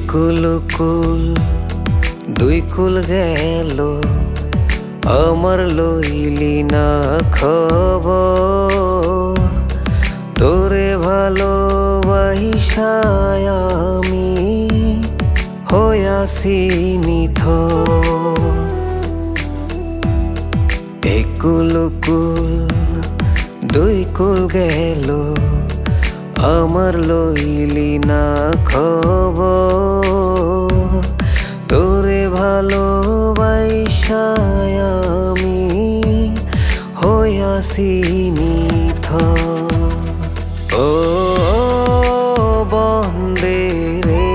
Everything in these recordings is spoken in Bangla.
কুল দুই কুল গেল আমার লইলি না খবর তোরে ভালোবাসায় আমি হইয়াছি নিথর। কুল দুই কুল গেল আমার লইলি না খবর তোরে ভালোবাসায় আমি হইয়াছি নিথর। ও বন্দে রে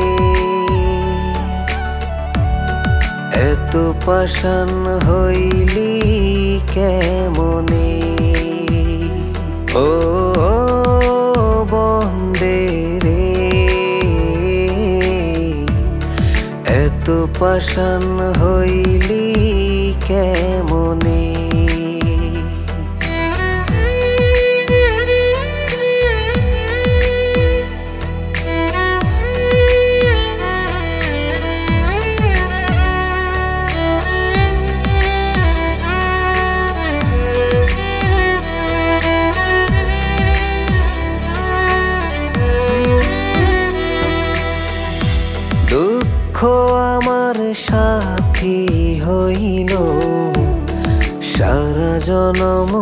এত পাষাণ হইলি কেমনে, ও বন্দে রে এত পাষাণ হইলি কেমনে। দুঃখ আমার সাথী হইল সারা জনম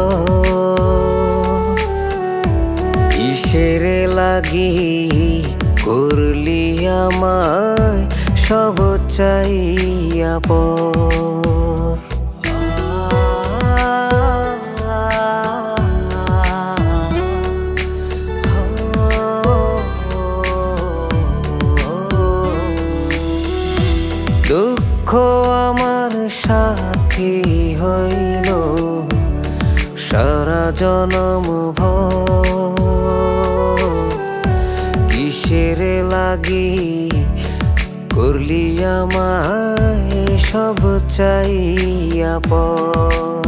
ভর, কিসের লাগি করলি আমায় সব চাইয়া পর। দুঃখ আমার সাথী হইল সারা জনম ভর, কিসের লাগি করলি আমায় সব চাইয়া পর।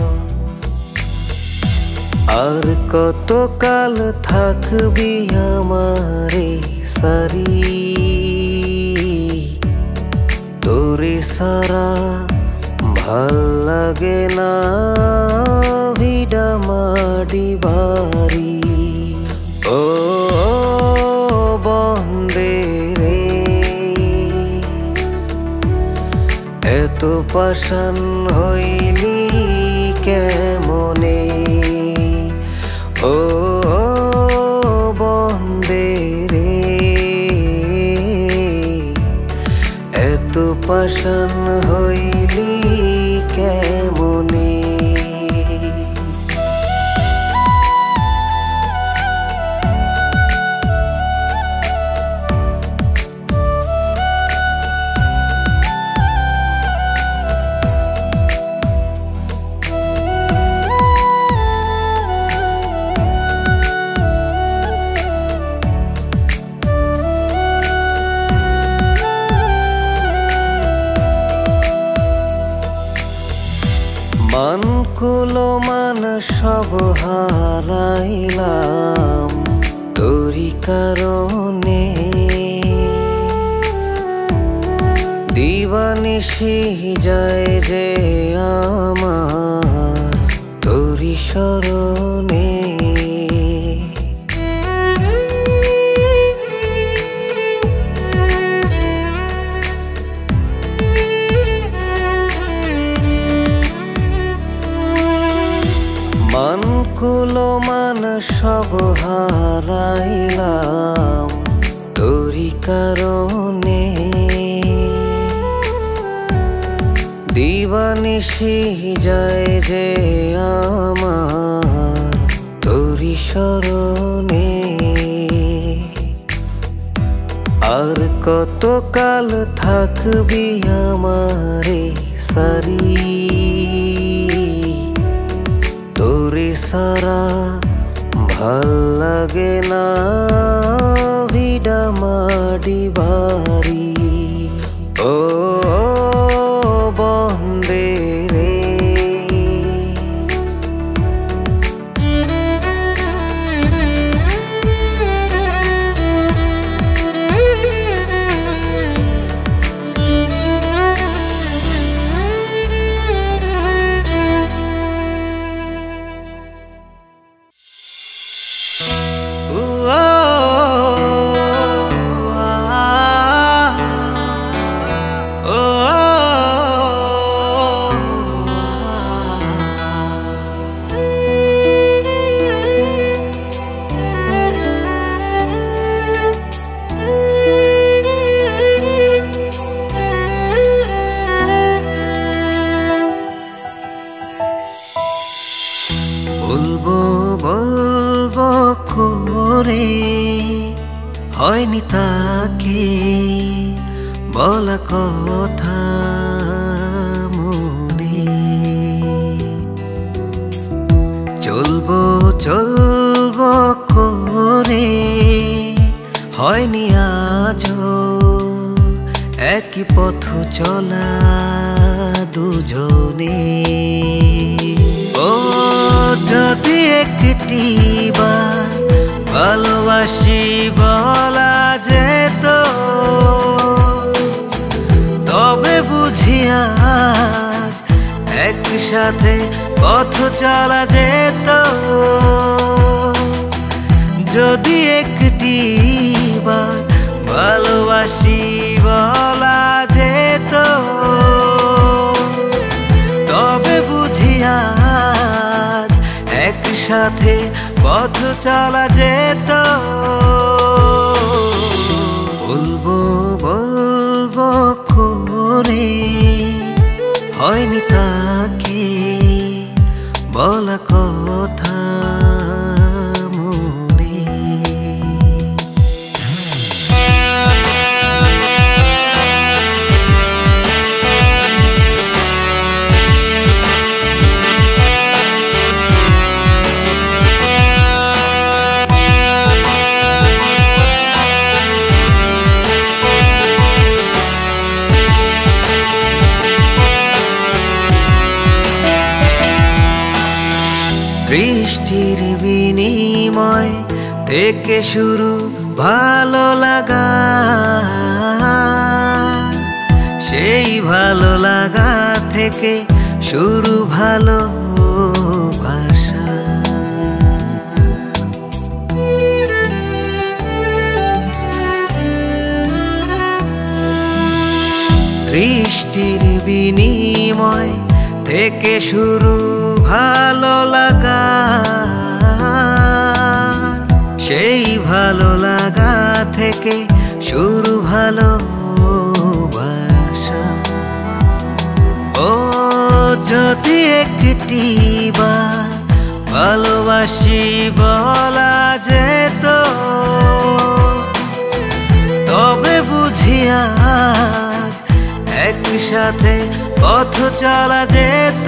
আর কতকাল থাকবি আমারে সারি তোরে সারা ভাল লাগে না ভিডা মাডি বাড়ি। ও বন্দে রে এত পাষাণ হইলি কেমনে, ও বন্দে রে এত পাষাণ হইলি কেমনে। মান কুলো মান সব হারাইলাম তোরি কারণে, দিবানিশি যায় যে আমার তোরি শরণে। মান কুলো মান সব হারাইলাম তোরি কারণে, দিবানিশি যায় যে আমার তোরি শরণে। আর কতকাল থাকবি আমারে সারি তোরে সারা ভাল লাগে না ভিডা মাডি বাড়ি। ও বন্দে রে হয়নি তাকে বলা কথা মনে। চলবো চলবো করে হয়নি আজও একই পথ চলা দুজনে। ও যদি একটি বার ভালোবাসি বলা যেত, তবে বুঝি আজ একসাথে পথ চলা যেত। যদি একটি বার ভালোবাসি বলা যেত, তবে বুঝি আজ একসাথে পথ চলা যেত। বলবো বলবো করে হয়নি তাকে বলা কথা মনে। বৃষ্টির বিনিময় থেকে শুরু ভালো লাগা, সেই ভালো লাগা থেকে শুরু ভালোবাসা। বৃষ্টির বিনিময় থেকে শুরু ভালো লাগা, সেই ভালো লাগা থেকে শুরু ভালোবাসা। ও যদি একটি বার ভালোবাসি বলা যেত, তবে বুঝি আজ একসাথে পথ চলা যেত।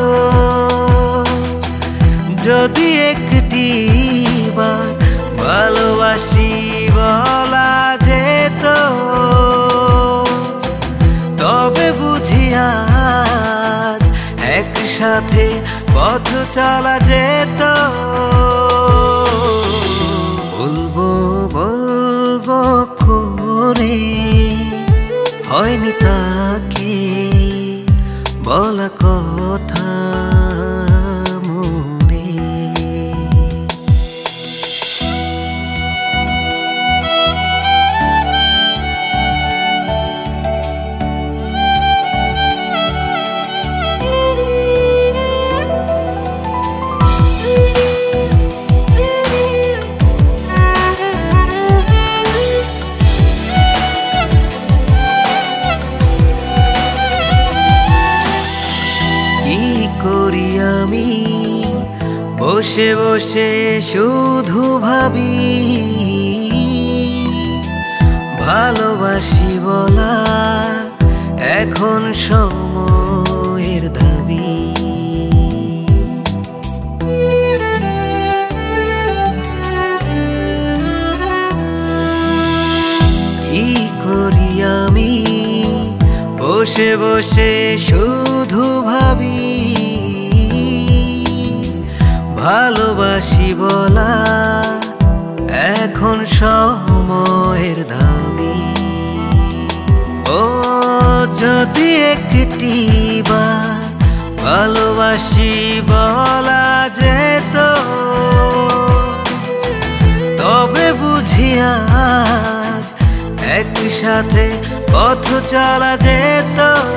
যদি একটি বার ভালোবাসি বলা যেত, তবে বুঝি আজ একসাথে পথ চলা যেত। বলবো বলবো করে হয়নি তাকে বলা কথা মনে। করি আমি বসে বসে শুধু ভাবি, ভালোবাসি বলা এখন সময়ের দাবি। কি করি আমি বসে বসে শুধু ভাবি, ভালোবাসি বলা এখন সময়ের দাবি। ও যদি একটি বার ভালোবাসি বলা যেত, তবে বুঝি আজ একসাথে পথ চলা যেত।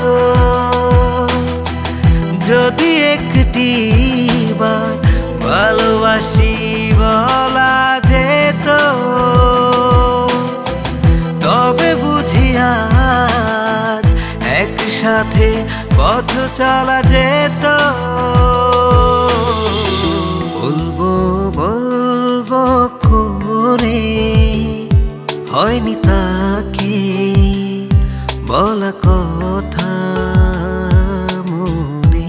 যদি একটি বার ভালোবাসি বলা যেত, তবে বুঝি আজ একসাথে পথ চলা যেত। বলবো বলবো করে হয় হয়নি তাকে বলা কথা মনে।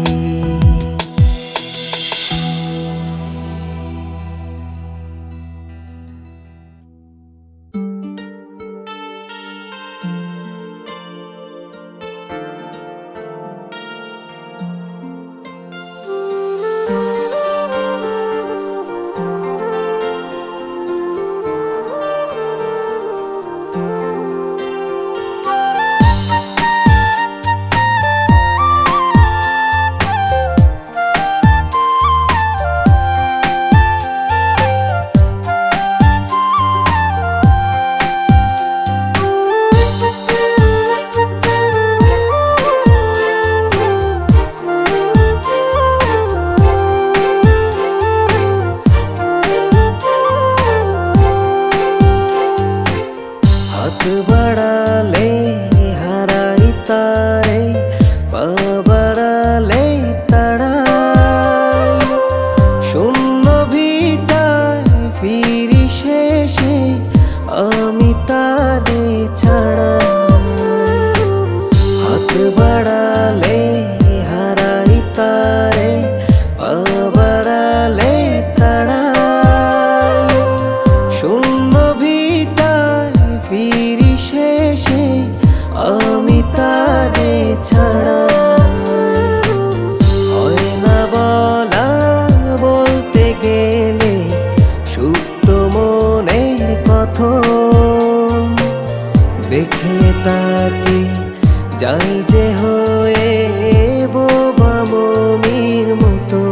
হাত বাড়ালে হারাই তারে, পা বাড়ালে তাড়াই, শূন্য ভিটায় ফিরি শেষে আমি তারে ছাড়াই। হাত বাড়ালে হারাই তারে, পা বাড়ালে তাড়াই, শূন্য ভিটায় ফিরি শেষে আমি তারে ছাড়াই। হয় না বলা বলতে গেলে সুপ্ত মনের কথন, দেখলে তাকে যাই যে হয়ে বোবা মমির মতো।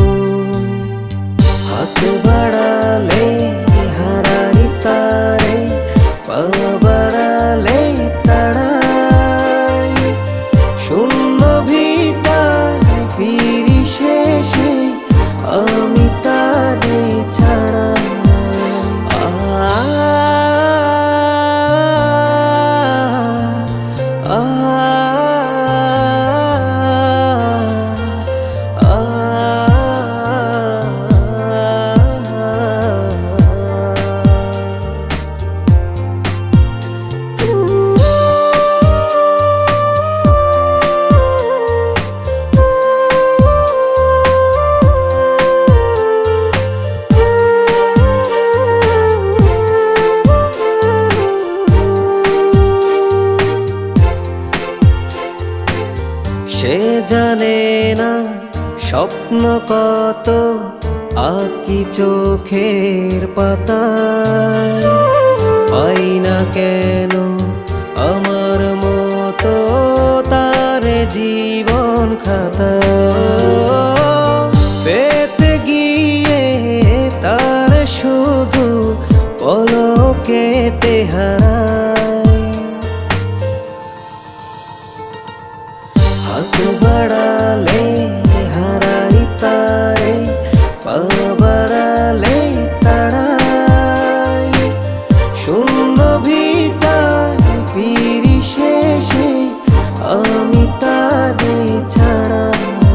হাত বাড়ালে হারাই তারে, পা বাড়ালে তাড়াই, শূন্য ভিটায় ফিরি শেষে আমি তারে ছাড়াই। সে জানে না স্বপ্ন কত আঁকি চোখের পাতায়, পাই না কেন আমার মতো তার জীবন খাতা। পেতে গিয়ে তার শুধু পলকেতে হারাই। হাত বাড়ালে হারাই তারে, পা বাড়ালে তাড়াই, শূন্য ভিটায় ফিরি শেষে আমি তারে ছাড়াই।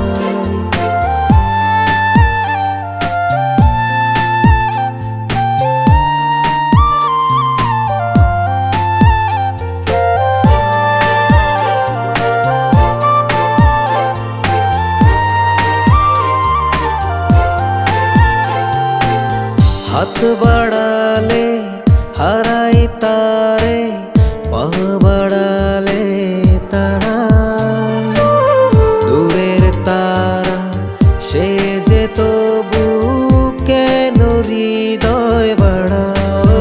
হাত বাড়ালে হারাই তারে, পা বাড়ালে তাড়াই, দূরের তারা সে যে তবু কেন হৃদয় বাড়াও।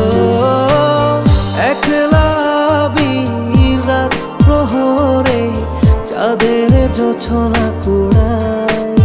একলা বিরাট প্রহরে চাঁদের জোছনা কুড়াই।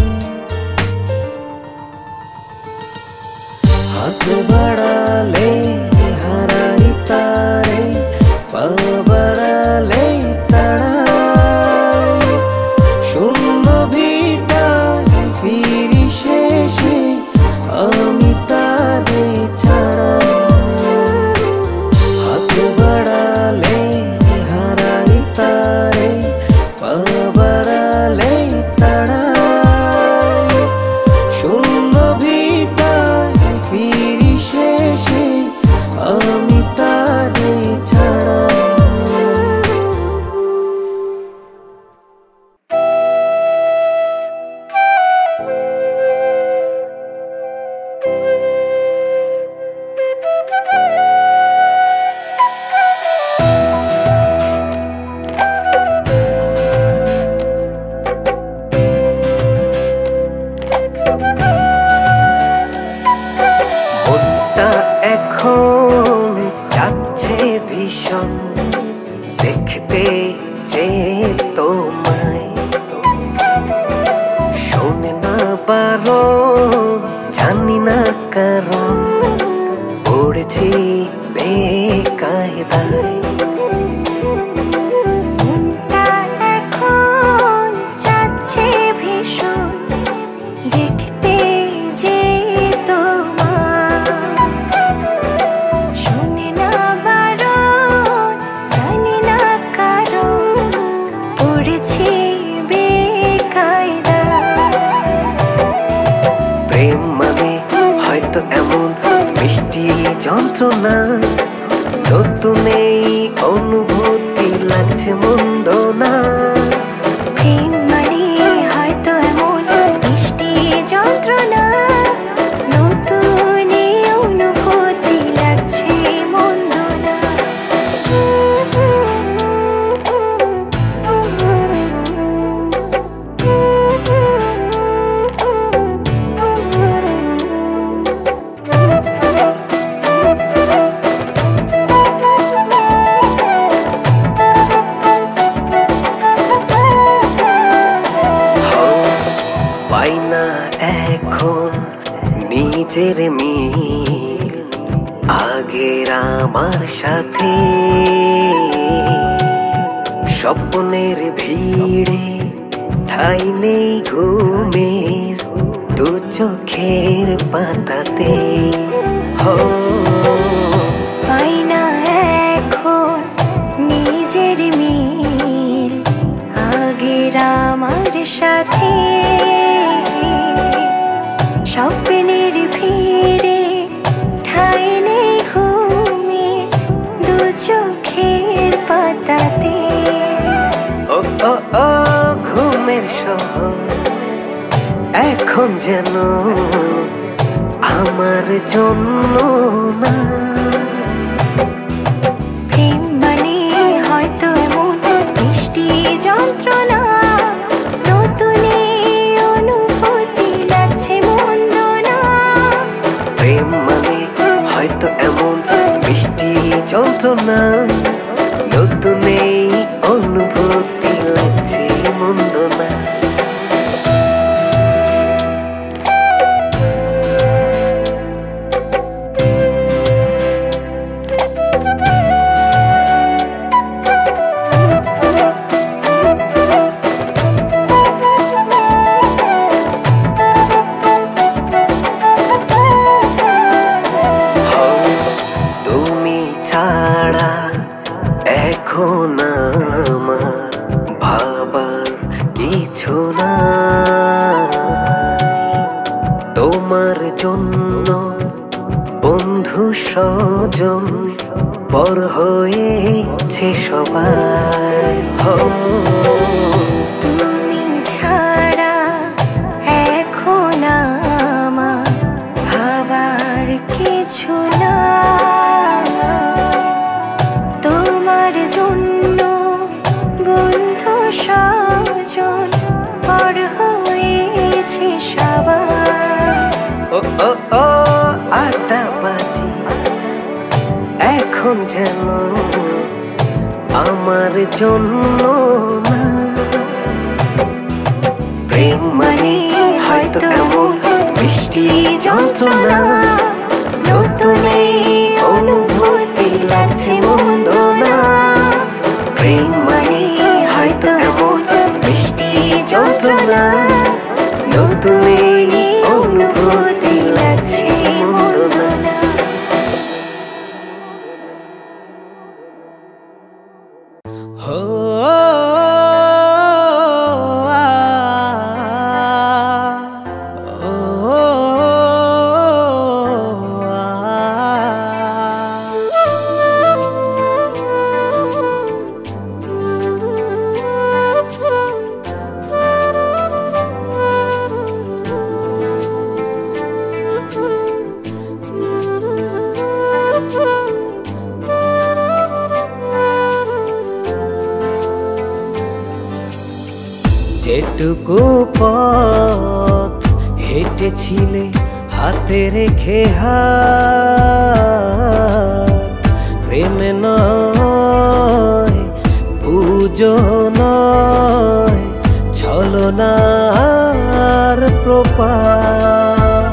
হাত বাড়ালে হারাই তারে, পা বাড়ালে তাড়াই, শূন্য ভিটায় ফিরি শেষে আমি তারে ছাড়াই। হাত বাড়ালে হারাই তারে, পা বাড়ালে তাড়াই। যন্ত্রণা, নতুন এই অনুভূতি লাগছে মন্দ না। প্রেম মানে হয়তো এমন মিষ্টি যন্ত্রণা, নতুন এই অনুভূতি লাগছে মন্দ না। পাই না এখন নিজের মিল আগের আমার সাথে, স্বপ্নের ভিড়ে ঠাই নেই ঘুমের দু চোখের পাতাতে। পাই না এখন নিজের মিল আগের আমার সাথে, স্বপ্নের ভিড়ে ঠাই নেই ঘুমের দু চোখের পাতাতে। ও ও ও ঘুমের শহর এখন যেন আমার জন্য না। প্রেম মানে হয়তো এমন মিষ্টি যন্ত্রণা, নতুন এই অনুভূতি লাগছে মন্দ না। প্রেম মানে হয়তো এমন মিষ্টি যন্ত্রণা, নতুন এই অনুভূতি লাগছে মন্দ না। ছাড়া এখন আমার ভাবার কিছু না, তোমার জন্য বন্ধু স্বজন পর হয়েছে সবাই। তুমি ছাড়া এখন আমার ভাবার কিছু না, তোমার জন্য বন্ধু স্বজন পর হয়েছে সবাই। ও ও ও আড্ডাবাজি এখন যেন আমার জন্য না। প্রেম মানে হয়তো এমন মিষ্টি যন্ত্রণা, নতুন এই অনুভূতি লাগছে মন্দ না। প্রেম মানে হয়তো এমন মিষ্টি যন্ত্রণা, নতুন এই অনুভূতি লাগছে মন্দ না। যেটুকু পথ হেঁটেছিলে হাতে রেখে হাত, প্রেম নয় পুজো নয় ছলনার প্রপাত।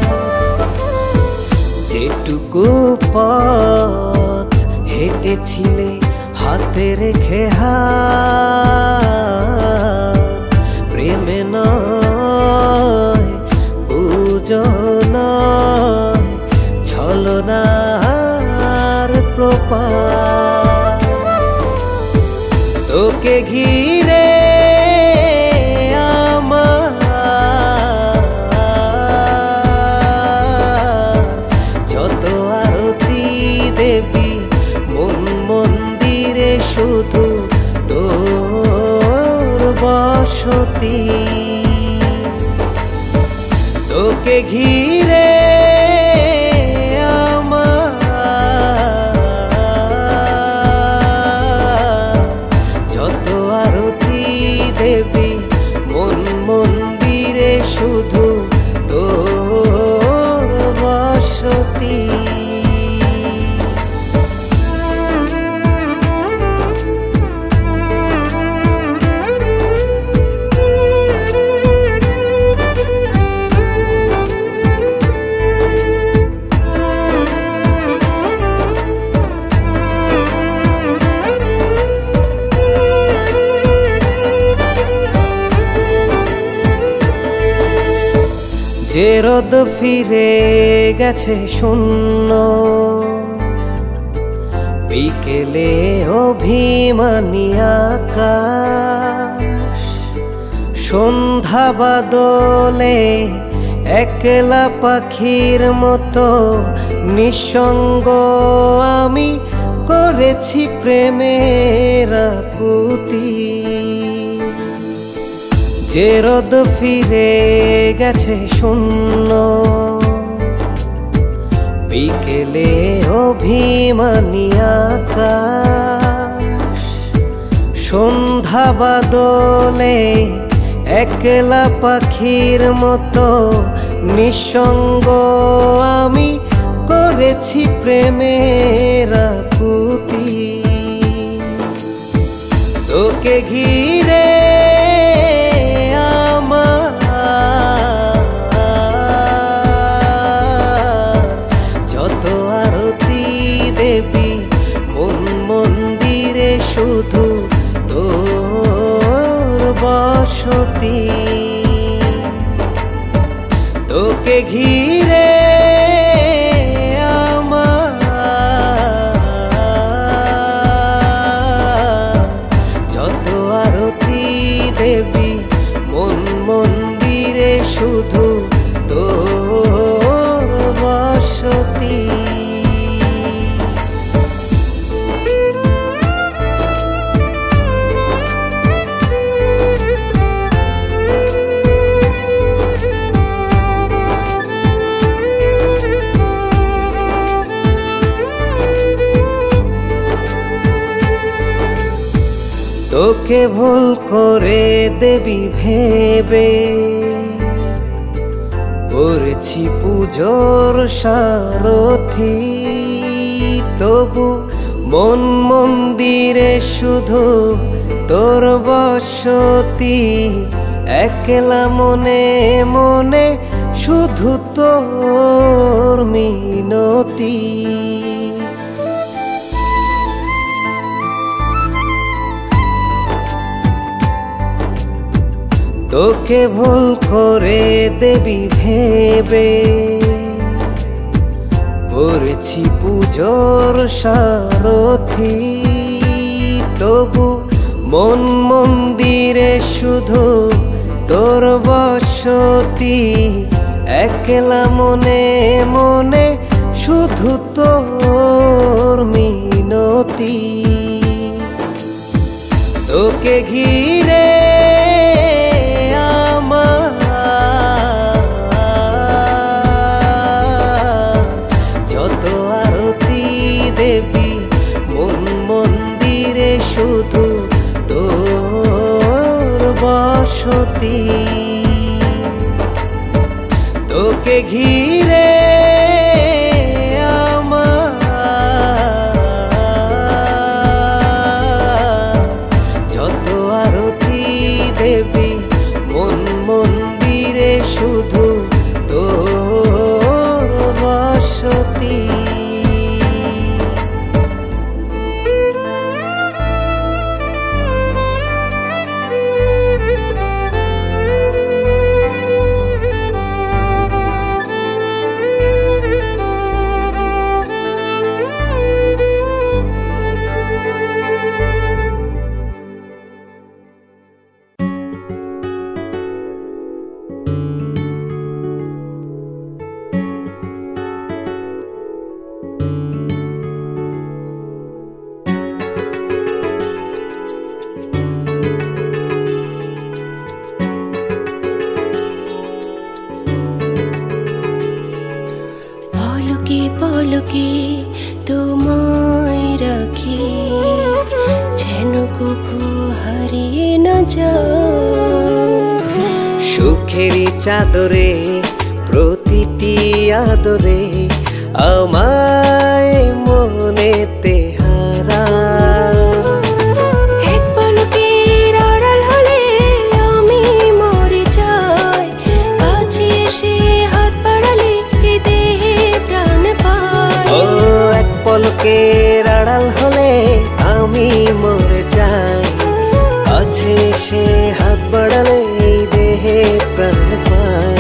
যেটুকু পথ হেঁটেছিলে হাতে রেখে হাত, প্রেম নয় পুজো নয় ছলনার প্রপাত। তোকে ঘিরে আমার যত আরতি বসতি তোকে ঘিরে আমার যত আরতি দেবী মন মন্দিরে শুধু তোর বসতি যে রোদ ফিরে গেছে শূন্য বিকেলে অভিমানী আকাশ সন্ধ্যা বাদলে একলা পাখির মতো নিঃসঙ্গ আমি করেছি প্রেমের আকুতি যে রোদ ফিরে গেছে শূন্য বিকেলে অভিমানী আকাশ সন্ধ্যা বাদলে একলা পাখির মতো নিঃসঙ্গ আমি করেছি প্রেমের আকুতি তোকে ঘিরে শুধু তোর বসতি তোকে ঘিরে আমার যত আরতি দেবী মন মন্দিরে শুধু তোর বসতি তোকে ভুল করে দেবী ভেবে করেছি পুজোর সারথি তবু মন মন্দিরে শুধু তোর বসতি একলা মনে মনে শুধু তোর মিনতি তোকে ভুল করে দেবী ভেবে করেছি পুজোর সারথি তবু মন মন্দিরে শুধু তোর বসতি একলা মনে মনে শুধু তোর মিনতি তোকে ঘিরে শুধু তোর বসতি তোকে ঘিরে আমার যত আরতি দেবী মন মন্দিরে শুধু তোর বসতি পলকে তোমায় রাখি, যেন কভু হারিয়ে না যায়। সুখেরই চাদরে প্রতিটি আদরে আমায় মনেতে হারা। এক পলকের আড়াল হলে আমি মরে যাই, কাছে এসে হাত বাড়ালে এ দেহে প্রাণ পাই। ও এক পলকের আড়াল হলে আমি মরে যাই, কাছে এসে হাত বাড়ালে এই দেহে প্রাণ পাই।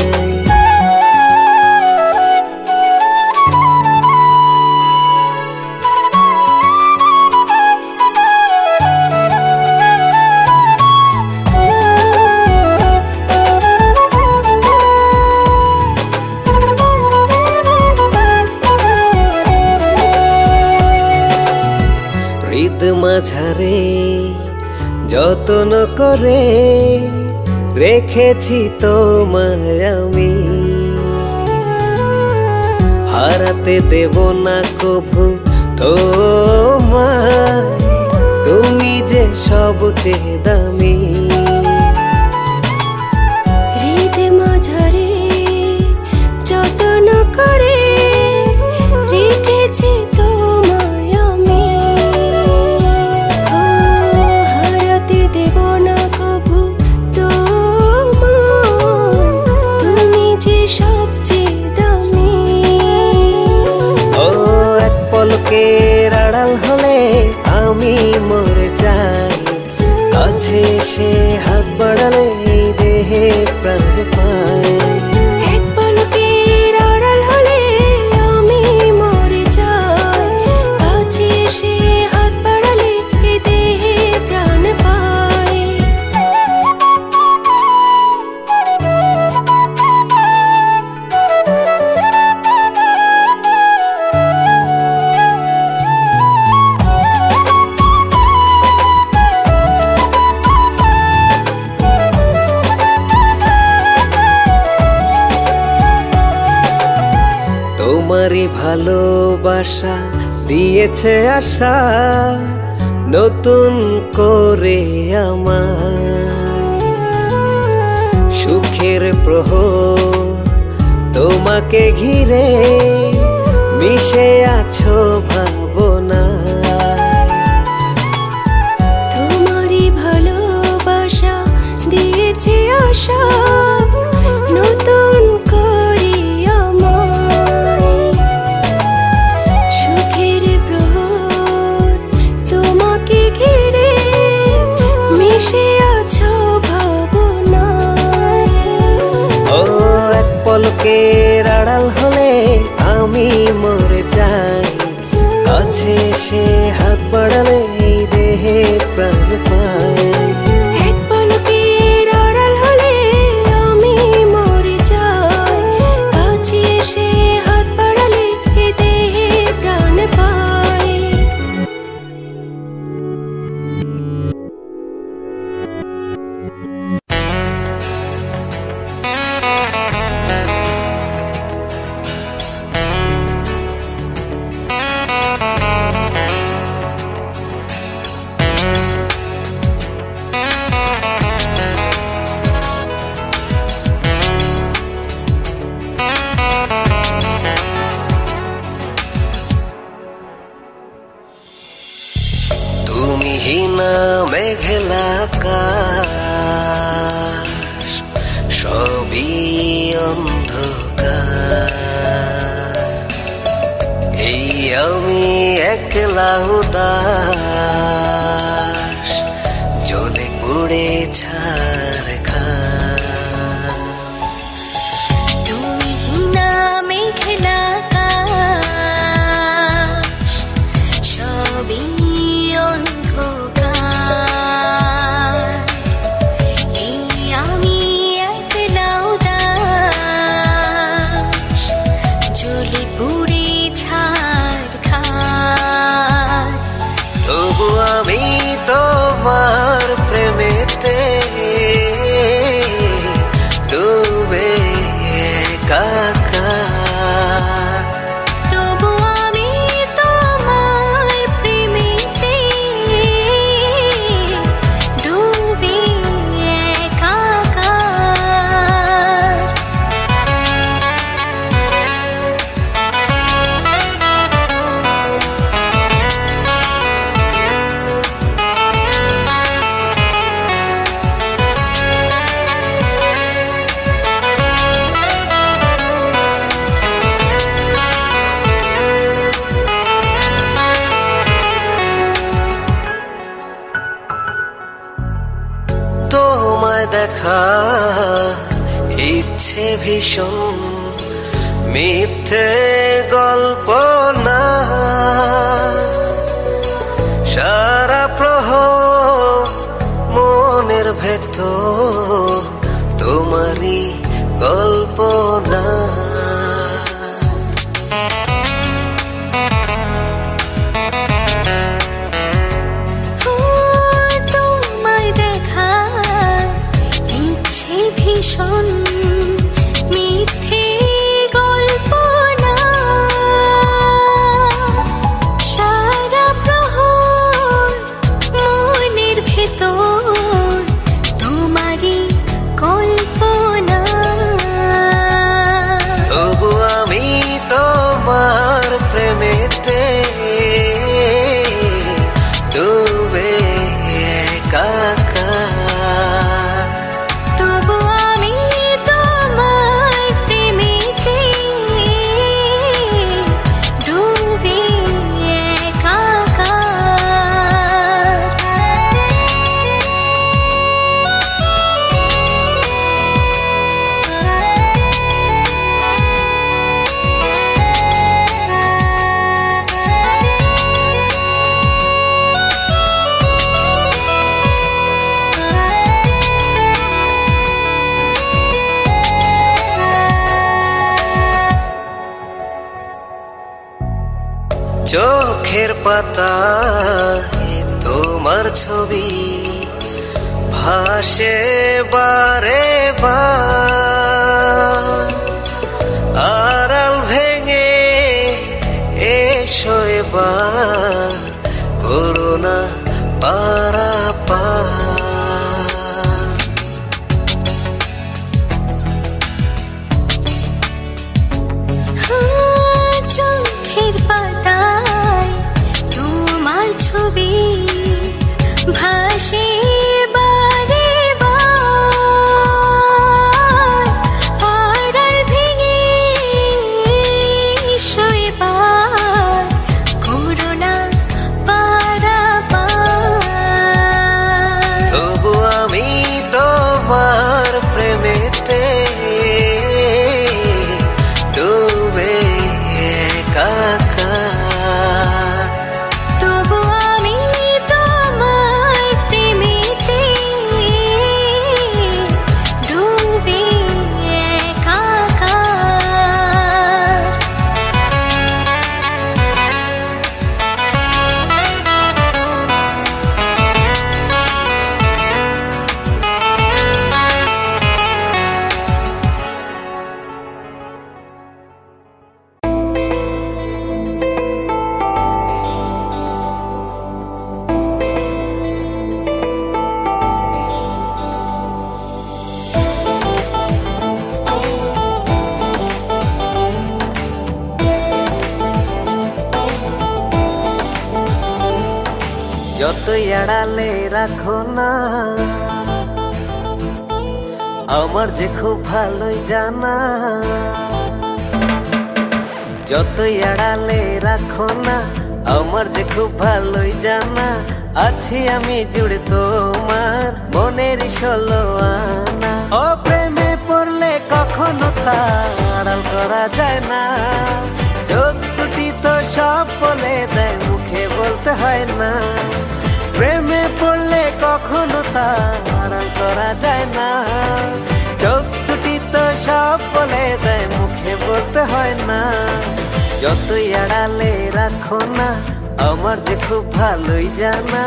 হৃদ মাঝারে যতন করে রেখেছি তোমায় আমি, হারাতে দেব না কভু তোমায়, তুমি যে সবচেয়ে দামি। হৃদ মাঝারে যতন করে রেখেছি তোমায় আমি, হারাতে দেব না কভু তোমায়, তুমি যে সবচেয়ে দামি। ও এক পলকের আড়াল হলে আমি মরে যাই, কাছে এসে হাত বাড়ালে এই দেহে প্রাণ পাই। এক পলকের আড়াল হলে আমি মরে যাই, কাছে এসে হাত বাড়ালে এ দেহে প্রাণ পাই। তোমারই ভালোবাসা দিয়েছে আশা নতুন করে আমার, সুখের প্রহর তোমাকে ঘিরে মিশে আছো ভাবনা। তোমারই ভালোবাসা দিয়েছে আশা নতুন করে আমায়, সুখের প্রহর তোমাকে ঘিরে মিশে আছো ভাবনায়। ও এক পলকের আড়াল হলে আমি মরে যাই, কাছে এসে হাত বাড়ালে এই দেহে প্রাণ পাই। এক পলকের আড়াল হলে আমি মরে যাই, কাছে এসে হাত বাড়ালে এ দেহে প্রাণ পাই। তুমিহীনা মেঘলা আকাশ সবই অন্ধকার, এই আমি একলা উদাস জ্বলে পুড়ে ছারখার। তুমিহীনা মেঘলা আকাশ সবই অন্ধকার, এই আমি একলা উদাস জ্বলে পুড়ে ছারখার। তোমায় দেখা ইচ্ছে ভীষণ, মিথ্যে গল্প না। সারা প্রহর মনের ভেতর তোমারই কল্পনা। তোমায় দেখা ইচ্ছে ভীষণ, মিথ্যে গল্প না। সারা প্রহর মনের ভেতর তোমারই কল্পনা। তবু আমি তোমার প্রেমেতে ডুবে একাকার। তবু আমি তোমার প্রেমেতে ডুবে একাকার। চোখের পাতায় তোমার ছবি ভাসে বারে বার। আড়াল ভেঙে এসো এবার, করোনা পারাপার। চোখের পাতায় তোমার ছবি ভাসে বারে বার। আড়াল ভেঙে এসো এবার, করোনা পারাপার। তবু আমি তোমার প্রেমেতে ডুবে একাকার। তবু আমি তোমার প্রেমেতে ডুবে একাকার। যতই আড়ালে রাখো না, আমার যে খুব ভালোই জানা। যতই আড়ালে রাখো না, আমার যে খুব ভালোই জানা। আছি আমি জুড়ে তোমার মনের 16 আনা। ও প্রেমে পড়লে কখনো তা আড়াল করা যায় না। চোখ দুটি তো সব বলে দেয়, মুখে বলতে হয় না। প্রেমে পড়লে কখনো তা আড়াল করা যায় না। চোখ দুটি তো সব বলে দেয়, মুখে বলতে হয় না। যতই আড়ালে রাখো না, আমার যে খুব ভালোই জানা।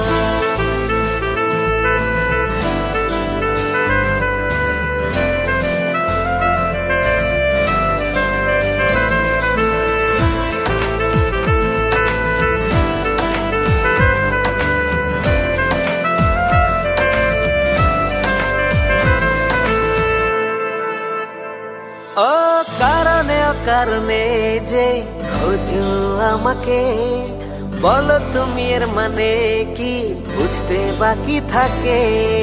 ও কারণে অকারণে যে খোঁজো আমাকে, বলো তুমি এর মানে কি, বুঝতে বাকি থাকে।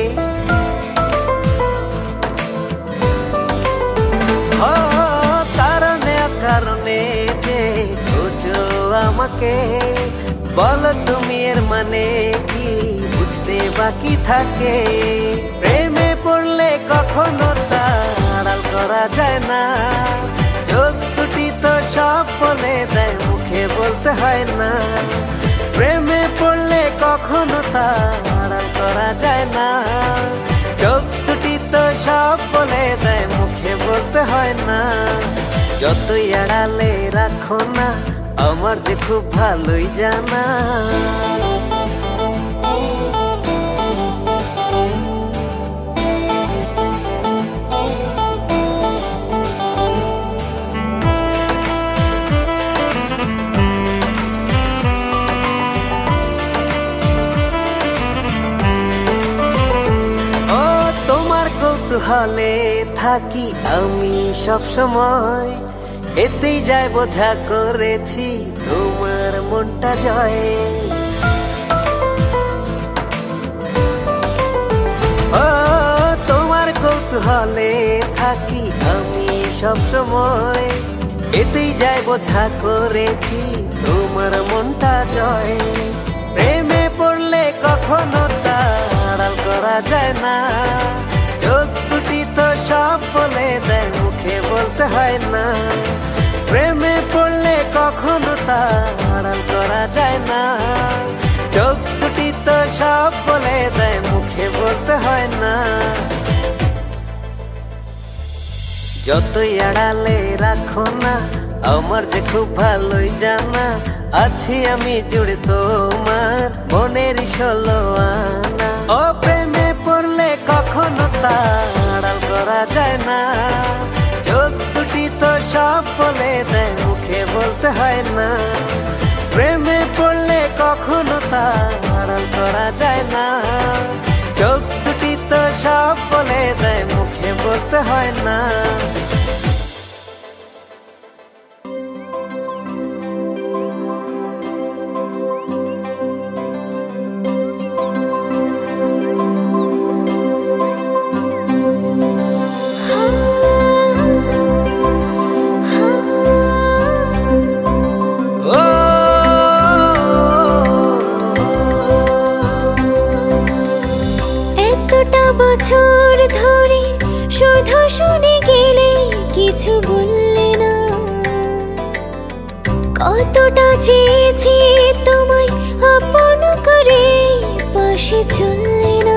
ও কারণে অকারণে যে খোঁজো আমাকে, বলো তুমি এর মানে কি, বুঝতে বাকি থাকে। প্রেমে কখনো তা আড়াল করা যায় না। চোখ দুটি তো সব বলে দেয়, মুখে বলতে হয় না। প্রেমে পড়লে কখনো তা আড়াল করা যায় না। চোখ দুটি তো সব বলে দেয়, মুখে বলতে হয় না। যতই আড়ালে রাখো না, আমার যে খুব ভালোই জানা। কৌতূহলে থাকি আমি সব সময়, এতেই যায় বোঝা করেছি তোমার মনটা জয়। ও তোমার কৌতূহলে থাকি আমি সব সময়, এতেই যায় বোঝা করেছি তোমার মনটা জয়। প্রেমে পড়লে কখনো তা আড়াল করা যায় না। চোখ দুটি তো সব বলে দেয়, মুখে বলতে হয় না। প্রেমে পড়লে কখনো তা আড়াল করা যায় না। চোখ দুটি তো সব বলে দেয়, মুখে বলতে হয় না। যতই আড়ালে রাখো না, আমার যে খুব ভালোই জানা। আছি আমি জুড়ে তোমার মনের 16 আনা। ও প্রেমে পড়লে কখনো তা আড়াল করা যায় না। চোখ দুটি তো সব বলে দেয়, মুখে বলতে হয় না। প্রেমে পড়লে কখনো তা আড়াল করা যায় না। চোখ দুটি তো সব বলে দেয়, মুখে বলতে হয় না। বছর ধরে শুধু শুনে গেলে কিছু বললে না। কতটা চেয়েছি তোমায় আপন করে, পাশে চললে না।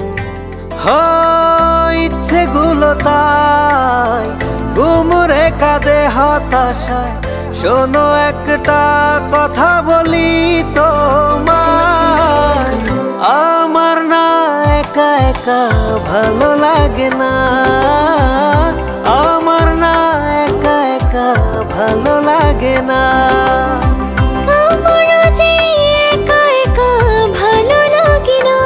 ইচ্ছেগুলো তাই গুমরে কাঁদে হতাশায়। শোনো একটা কথা বলি তোমায়, আমার না একা একা ভালো লাগে না। আমার না একা একা ভালো লাগে না। আমারও যে একা একা ভালো লাগে না।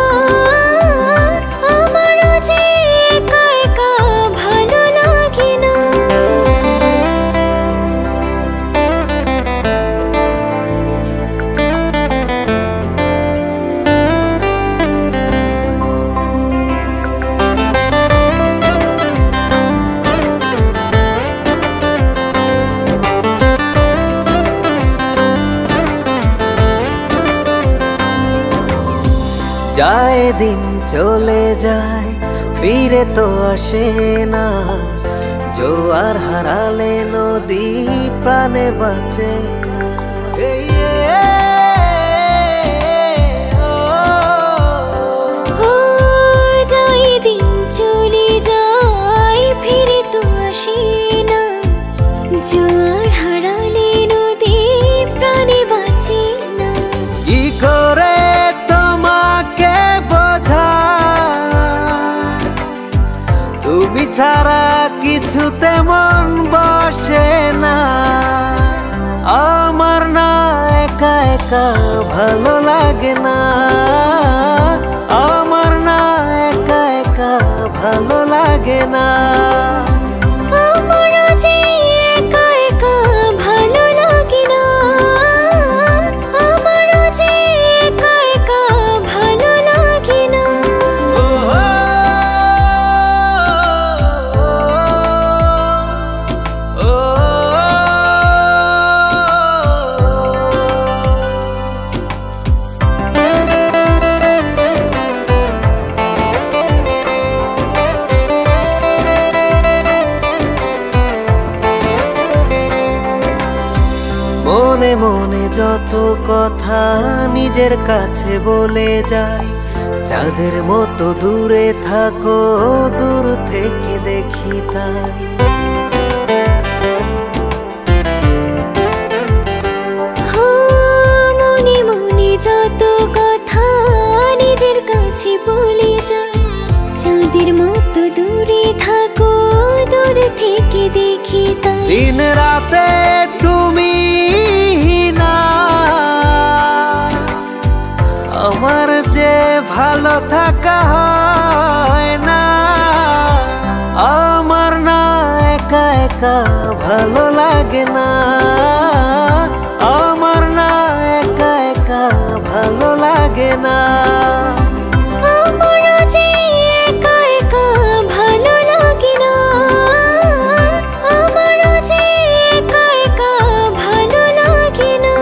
আমারও যে একা একা ভালো লাগে না। যায় দিন চলে যায়, ফিরে তো আসে না। জোয়ার হারালে নদী প্রাণে বাঁচে না। যায় দিন চলে যায়, ফিরে তো আসে না। জোয়ার হারালে নদী প্রাণে বাঁচে না। কি করে তোমাকে বোঝা, তুমি ছাড়া কিছুতে মন বসে না। আমার না একা একা ভালো লাগে না। আমার না একা একা ভালো লাগে না। আমারও যে একা একা ভালো লাগে না। আমারও যে একা একা ভালো লাগে না। মনে মনে যত কথা নিজের কাছে বলে যাই, চাঁদের মতো দূরে থাকো, দূর থেকে দেখি তাই। মনে মনে যত কথা নিজের কাছে বলে যাই, চাঁদের মতো দূরে থাকো, দূর থেকে দেখি তাই। দিন রাতে তুমি না, আমার যে ভালো থাকা হয় না, আমার না একা একা ভালো লাগে না, আমার না একা একা ভালো লাগে না। আমার যে একা একা ভালো লাগে না, আমার যে একা একা ভালো লাগে না।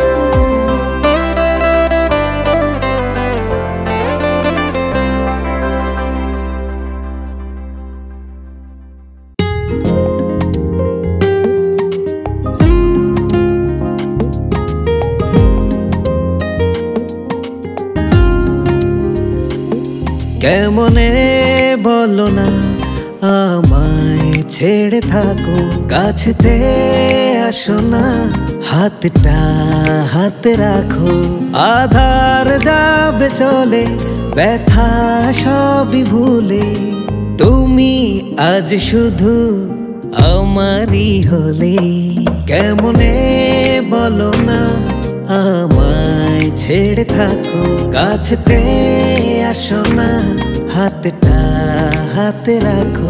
কেমনে বলো না আমায় ছেড়ে থাকো, কাছেতে আসো না, হাতটা হাতে রাখো। আধার যাবে চলে, ব্যথা সবই ভুলে, তুমি আজ শুধু আমারই হলে। কেমনে বলো না আমায় ছেড়ে থাকো, কাছেতে আসো না, হাতটা হাতে রাখো।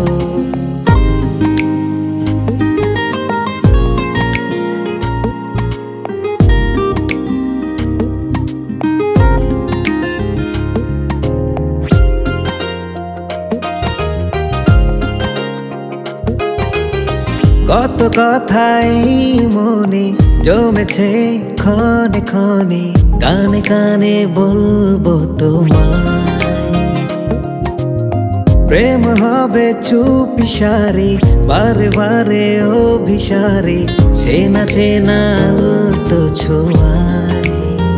কত কথাই মনে জমেছে ক্ষণে ক্ষণে, কানে কানে বলবো তোমায়। প্রেম হবে চুপিসারে, বারে বারে অভিসারে, চেনা চেনা তো ছোঁয়ায়।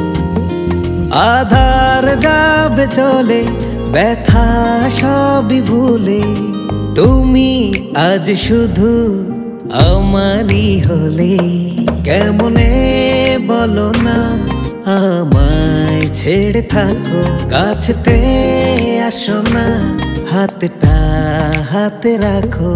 আধার যাবে চলে, ব্যথা সবই ভুলে, তুমি আজ শুধু আমারই হলে। কেমনে বলো না আমায় ছেড়ে থাকো, কাছেতে আসো না, হাতটা হাতে রাখো।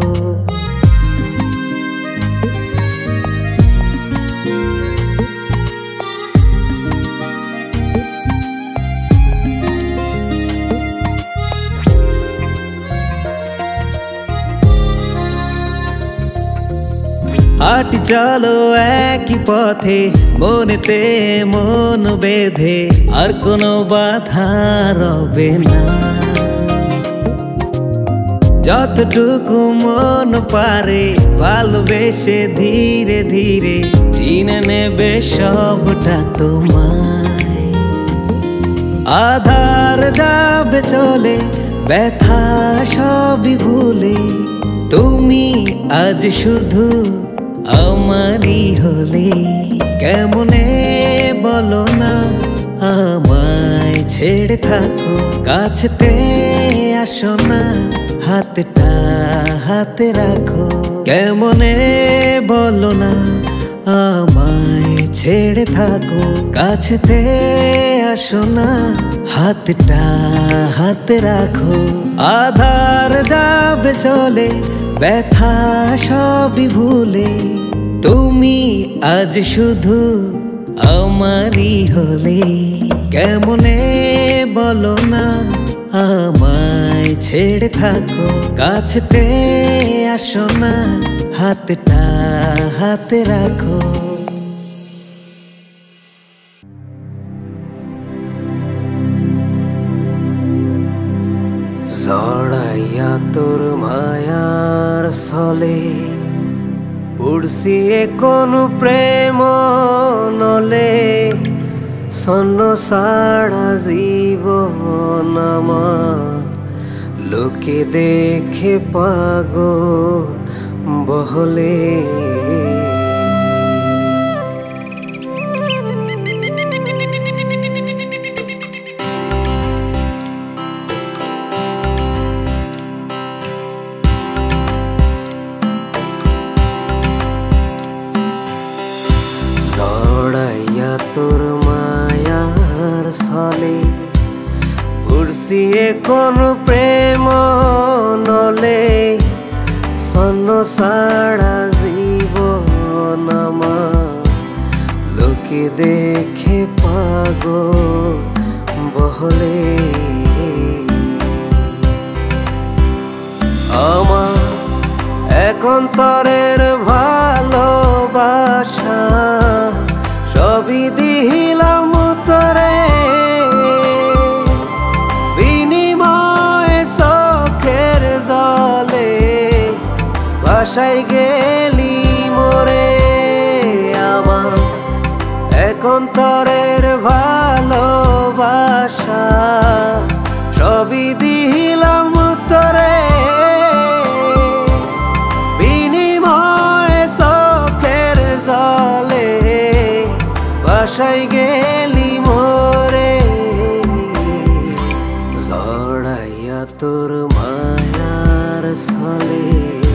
হাঁটি চলো একই পথে, মনেতে মন বেঁধে, আর কোনো বাধা রবে না। যতটুকু মন পারে ভালোবেসে ধীরে ধীরে, চিনে নেবে সবটা তোমায়। আধার যাবে চলে, ব্যথা সবই ভুলে, তুমি আজ শুধু আমারই হলে। কেমনে বলো না আমায় ছেড়ে থাকো, কাছেতে আসো না, হাতটা হাতে রাখো। কেমনে বলো না আমায় ছেড়ে থাকো, কাছেতে আসো না, হাতটা হাতে রাখো। আধার যাবে চলে, ব্যথা সবই ভুলে, তুমি আজ শুধু আমারই হলে। কেমনে বলো না আমায় ছেড়ে থাকো, কাছেতে আসো না, হাতটা হাতে রাখো। জড়াইয়া তোর মায়ার ছলে, পড়ছি কোন প্রেম নলে, সন্ন সারা জীবন আমার, লোকে দেখে পাগল বহলে। সিয়ে কোন প্রেম নলে সন্ন সারা জীবন আমার লোকে দেখে পাগল বহলে আমার একান্তরের ভালোবাসা সবই দিলাম তোরে বিনিময়ে চোখের জলে ভাসাই গেলি মোরে আমার একান্তরের ভালোবাসা সবই দিলাম তোরে বিনিময়ে চোখের জলে ভাসাই গেলি মোরে জড়াইয়া তোর মায়ার ছলে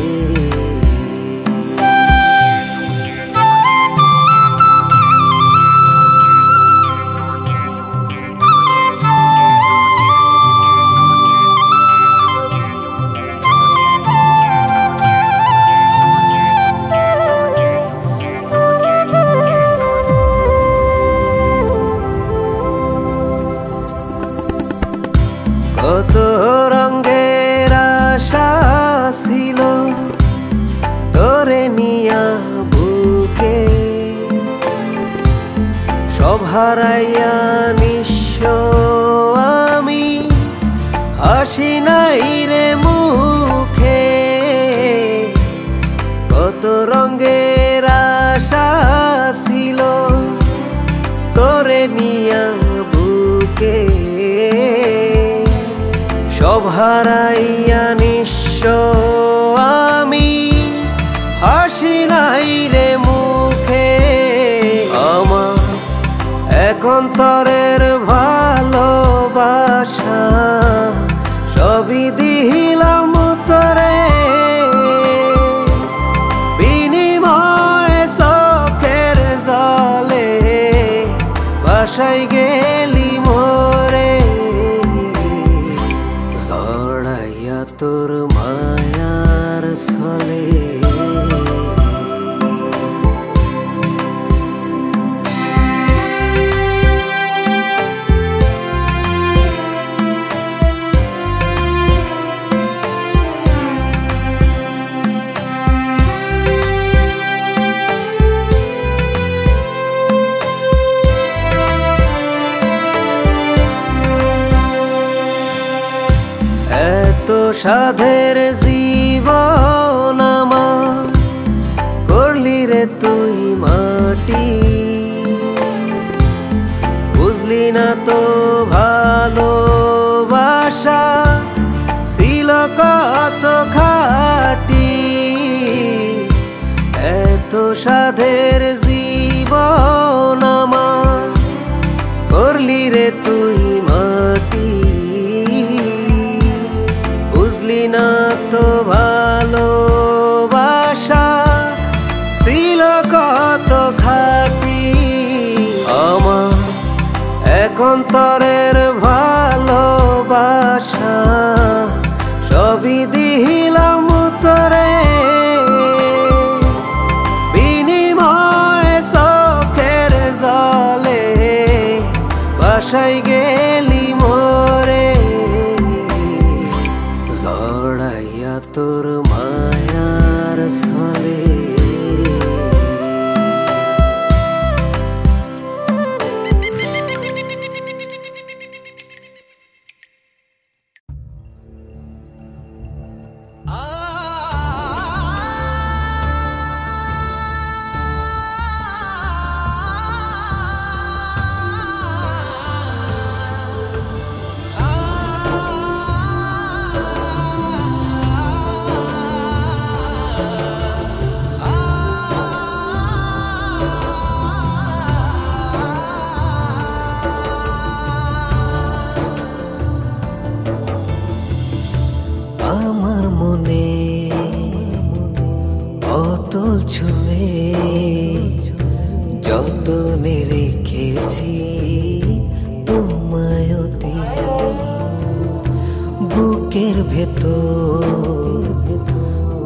কত রঙের আশা ছিল তোরে নিয়া বুকে সব হারাইয়া নিঃস্ব আমি হাসি নাই রে মুখে কত রঙের আশা ছিল তোরে নিয়া বুকে সব হারাইয়া নিঃস্ব আমি হাসি নাই রে মুখে আমার একান্তরের ভালোবাসা সবই দিলাম তোরে বিনিময়ে চোখের জলে ভাসাই গেলি মোরে জড়াইয়া তোর মায়ার ছলে এত সাধের জীবন আমার করলি রে তুই মাটি বুঝলি না তো ভালোবাসা ছিল কত খাটি এত সাধের জীবন আমার করলি রে তুই মাটি বুঝলি না তো ভালোবাসা ছিল কত খাটি আমার একান্তরের ভালোবাসা সবই দিলাম তোরে বিনিময়ে চোখের জলে ভাসাই গেলি মোরে জড়াইয়া তোর মায়ার ছলে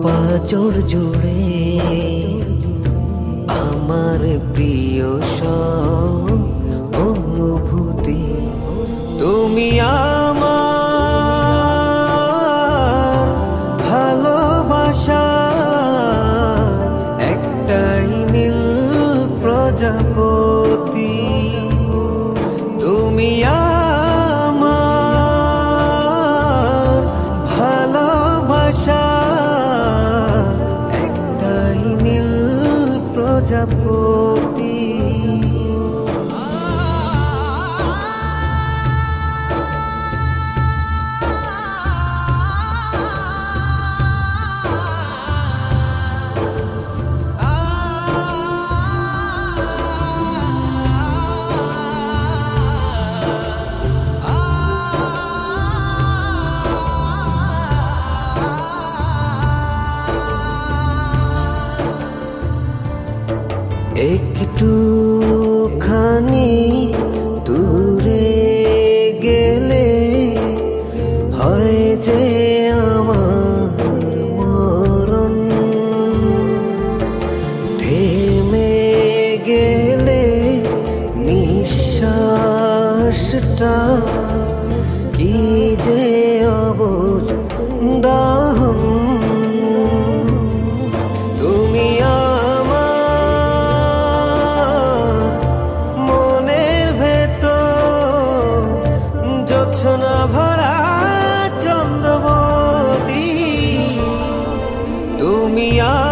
পাঁজর জুড়ে আমার প্রিয় সব অনুভূতি তুমি আমার ভালোবাসা একটাই নীল প্রজাপতি তুমি আমার ভালোবাসা একটাই নীল প্রজাপতি একটুখানি দূরে গেলে হয় যে আমার মরণ থেমে গেলে নিঃশ্বাসটা কি যে অবুঝ দাহন তুমি জোছনা ভরা চন্দ্রবতী তুমি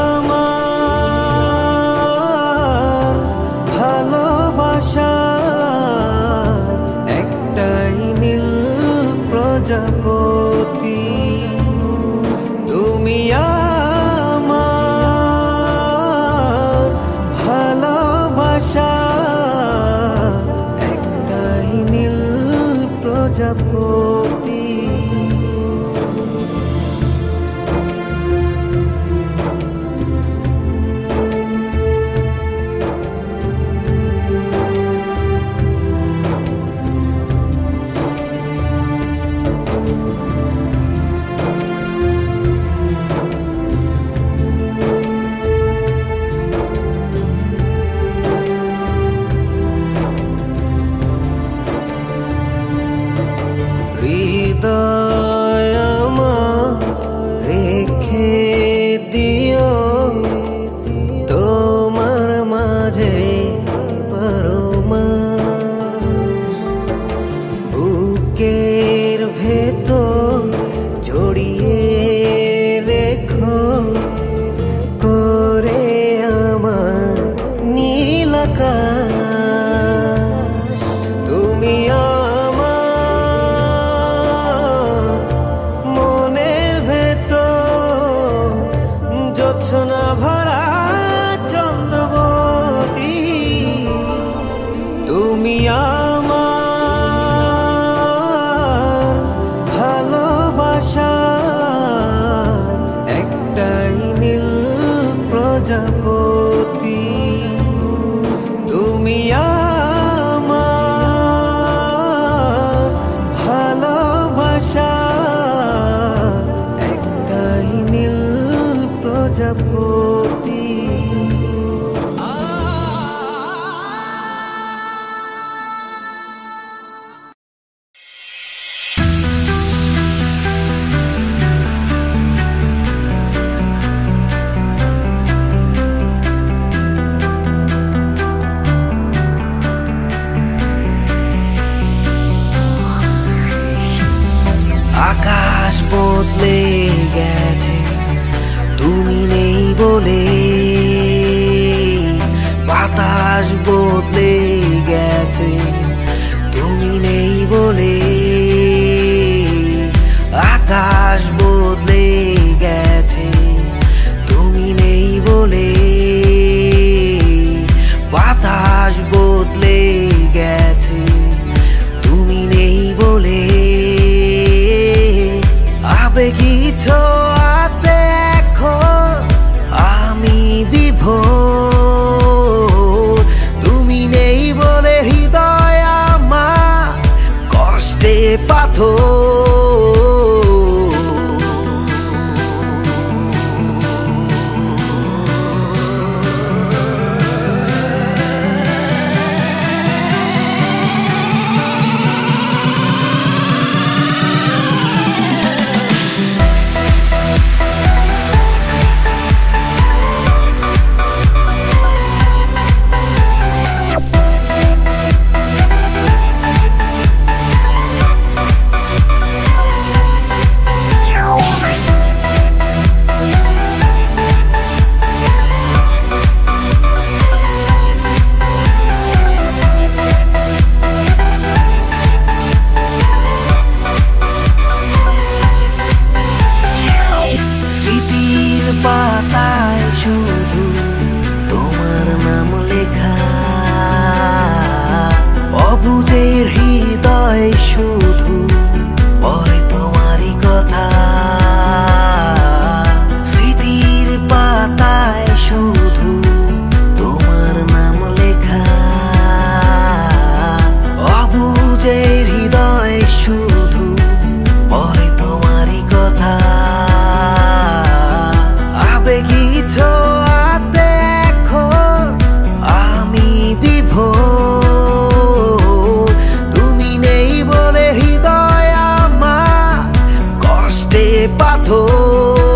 আমার ভালোবাসা একটাই নীল প্রজাপতি তুমি আমার ভালোবাসা একটাই নীল প্রজাপতি হৃদয় আমার রেখে দিও তোমার মাঝে পরমাস বুকের ভেতর জড়িয়ে রেখো করে আমার নীল আকাশ তুমি জোছনা ভরা চন্দ্রবতী তুমি আমার ভালোবাসা একটাই নীল প্রজাপতি তুমি আমার ভালোবাসা একটাই নীল প্রজাপতি আকাশ বদলে গেছে তুমি নেই বলে বাতাস বদলে গেছে তুমি নেই বলে আকাশ বদলে গেছে তুমি নেই বলে বাতাস বদলে গেছে তুমি নেই বলে আবেগী ছোঁয়াতে এখন আমি বিভোর তুমি নেই বলে হৃদয় পাতায় শুধু তোমার নাম লেখা, অবুঝের হৃদয় শুধু বলে তোমারই কথা। স্মৃতির পাতায় শুধু তোমার নাম লেখা, অবুঝের হৃদয় শুধু বলে তোমারই কথা। আবেগী ছোঁয়াতে এখন আমি বিভোর, তুমি নেই বলে হৃদয় আমার কষ্টে পাথর।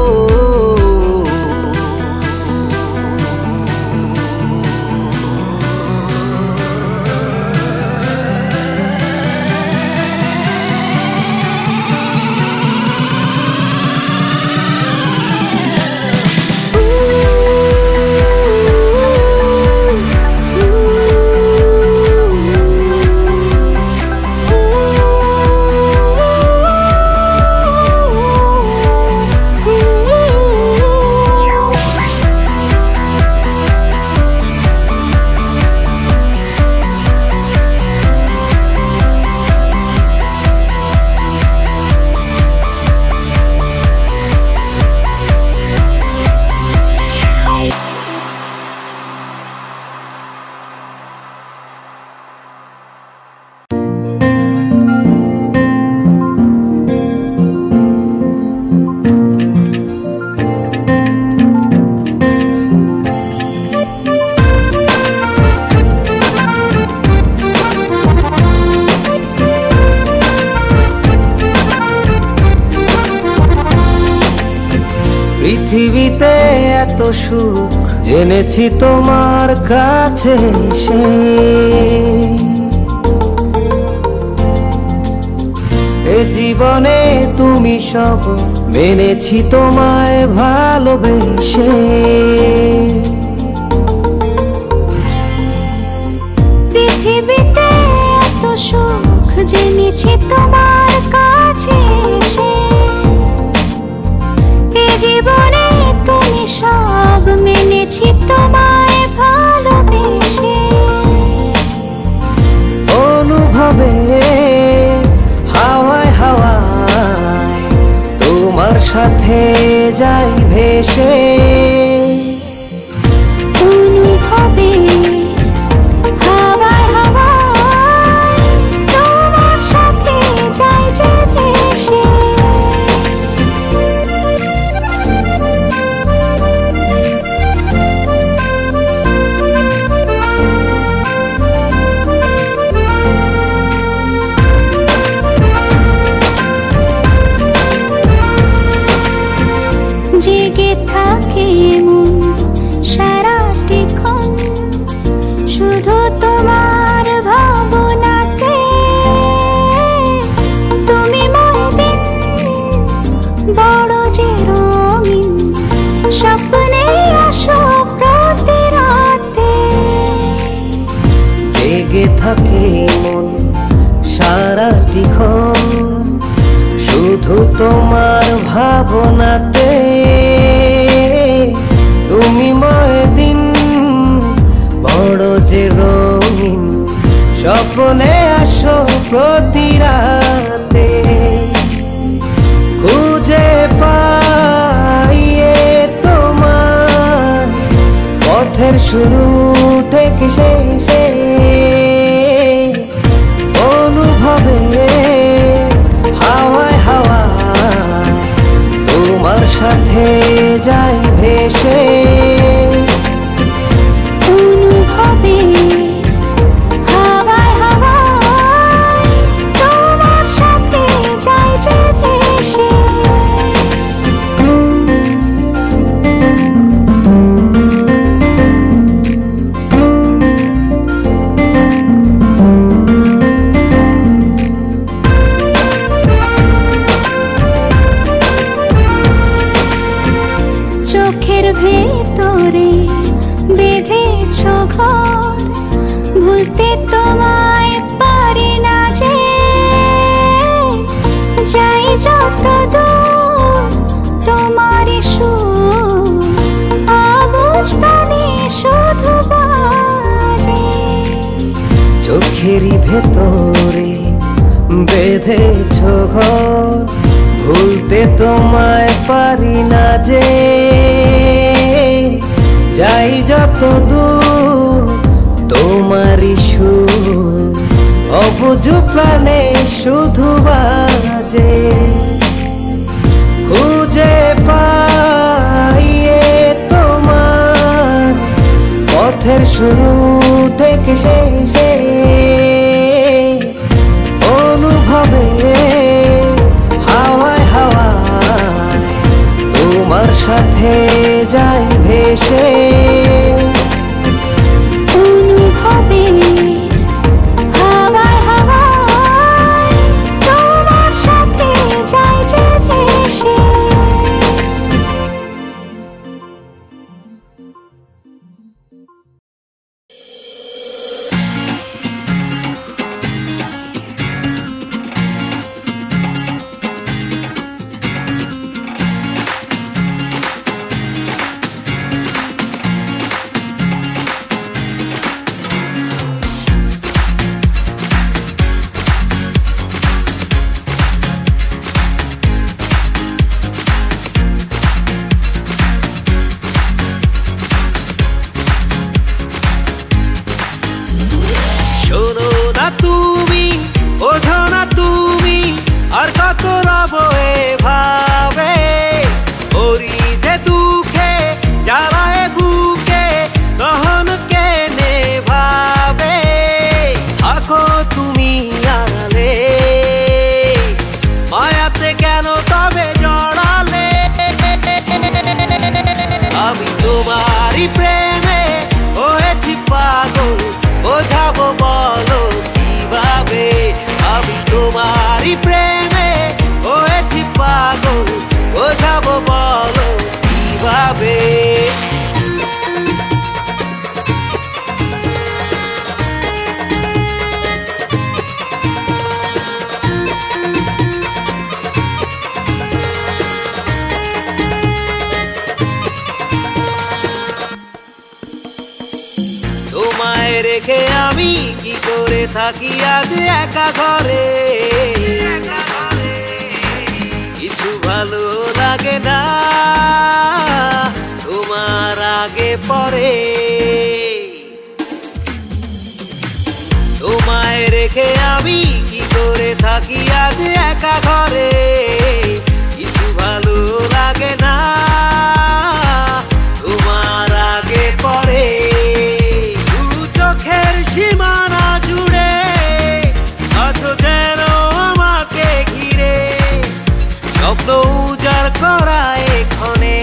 পৃথিবীতে এত সুখ জেনেছি তোমার কাছে এসে, এ জীবনে তুমি সব মেনেছি তোমায় ভালোবেসে। পৃথিবীতে এত সুখ জেনেছি তোমার কাছে এসে, জীবনে তুমি সব মেনেছি তোমায় ভালোবেসে। অনুভবে হাওয়ায় হাওয়ায় তোমার সাথে যাই ভেসে, অনুভবে হাওয়ায় হাওয়ায় তোমার সাথে যাই যে ভেসে। জেগে থাকে মন সারাটিক্ষণ শুধু তোমার ভাবনাতে, তুমি মোর দিন বড় যে রঙিন, স্বপ্নে আসো প্রতি রাতে। জেগে থাকে মন সারাটিক্ষণ শুধু তোমার ভাবনাতে, তুমি ময় দিন বড় যে রঙিন, স্বপ্নে আসো প্রতি রাতে। খুঁজে পাইয়ে তোমার পথের শুরু থেকে শেষে, অনুভবে হাওয়ায় হাওয়ায় তোমার সাথে যাই ভেসে। অনুভবে হাওয়ায় হাওয়ায় তোমার সাথে যাই যে ভেসে। চোখের ভেতরে বেঁধেছ ঘর, ভুলতে তোমায় পারি না যে, যাই যত দূর তোমার সুর চোখেরই ভেতরে বেঁধেছ ঘর, ভুলতে তোমায় পারি না যে। যাই যত দূর তোমারই সুর অবুঝ প্রাণে শুধু বাজে। খুঁজে পাই তোমার পথের শুরু থেকে শেষে, অনুভবে হাওয়ায় হাওয়ায় তোমার সাথে যাই ভেসে। অনুভবে হাওয়ায় হাওয়ায় তোমার সাথে যাই যে ভেসে। আমি তোমারই প্রেমে হয়েছি পাগল, বোঝাবো বলো কিভাবে। আমি তোমারই প্রেমে হয়েছি পাগল, বোঝাবো বলো কিভাবে। তোমায় রেখে আমি কি করে থাকি আজ একা ঘরে। কিছু ভালো লাগে না তোমার আগে পরে। তোমায় রেখে আমি কি করে থাকি আজ একা ঘরে। কিছু ভালো লাগে না তোমার আগে পরে। চোখের সীমানা জুড়ে আছো যেন আমাকে ঘিরে, স্বপ্ন উজাড় করা এক্ষণে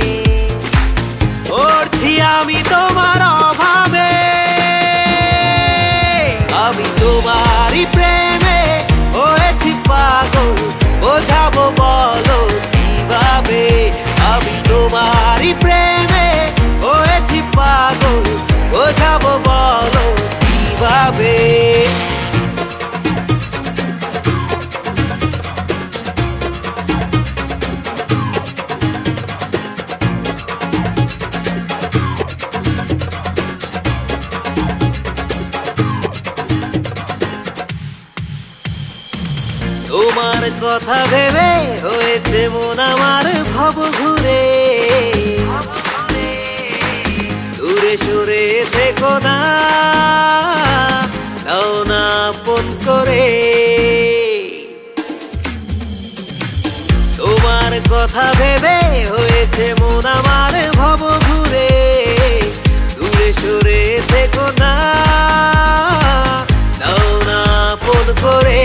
করছি আমি তোমার অভাবে। আমি তোমারই প্রেমে হয়েছি পাগল, বোঝাবো বলো কিভাবে। আমি তোমারই প্রেমে হয়েছি পাগল, বোঝাবো বলো কিভাবে। তোমার কথা ভেবে হয়েছে মন আমার ভব ঘুরে। দূরে সরে থেকো না, দাও না আপন করে। তোমার কথা ভেবে হয়েছে মন আমার ভব ঘুরে। দূরে সরে থেকো না, দাও না আপন করে।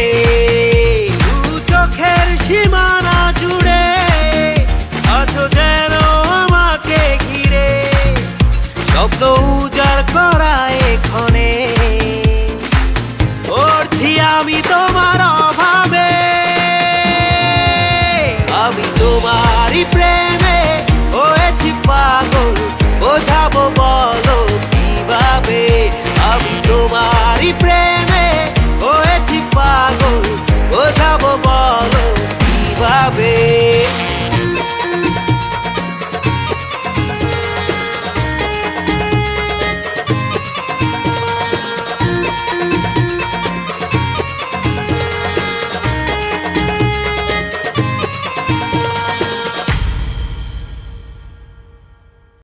চোখের সীমানা জুড়ে আছো যেন আমাকে ঘিরে, স্বপ্ন উজাড় করা এক্ষণে করছি আমি তোমার অভাবে। আমি তোমারই প্রেম